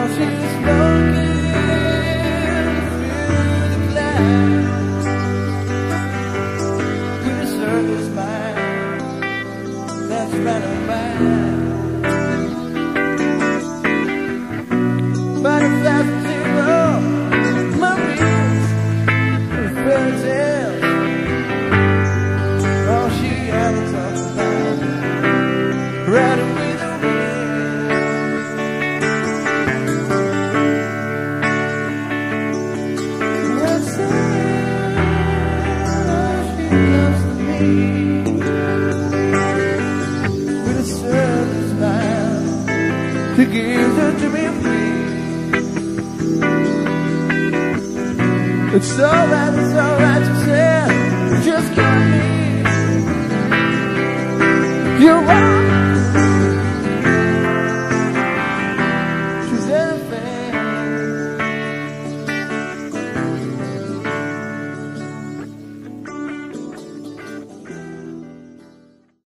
she's looking through the glass with a circle smile that's running by. But if that's zero, Marie's fairy tales, all she ever talks about, riding with the wind. Let's say she comes to me with a certain smile to give her to me free. It's alright, you said, just give me. You're right.